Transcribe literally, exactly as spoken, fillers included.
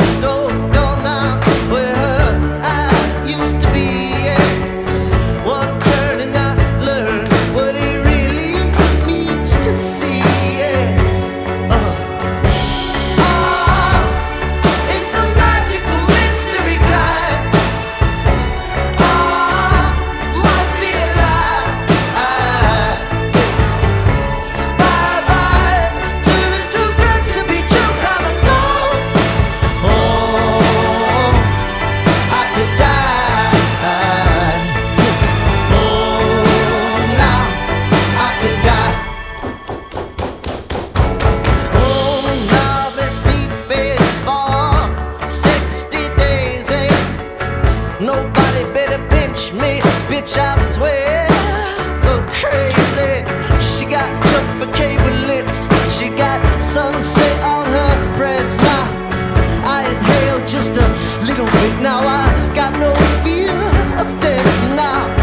door, door now, where her eye used to be. Yeah. One turn and I learned what it really means to see. Yeah. Uh-huh. Ah, it's the magical mystery kind. Ah, must be a lie. Bye bye to the too good to be true kind of love. Oh, I could die. Oh, now I could die. Oh, now I've been sleeping for sixty days. Ain't nobody better pinch me, bitch, I swear. Go crazy. She got jumper cable lips, she got sunset on her breath. Now I inhale just a little bit. Now I got no fear of death. Now